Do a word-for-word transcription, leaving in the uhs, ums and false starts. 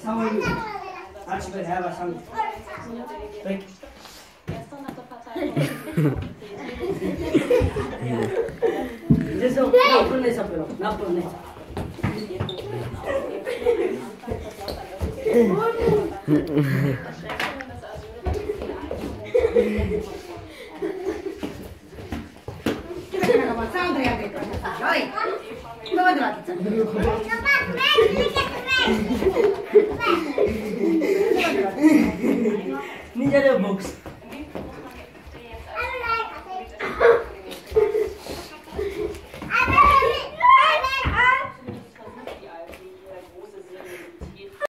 상황이 아침에 해봐 상. Adesso no, non ne sapevo, no, non ne Ninja box.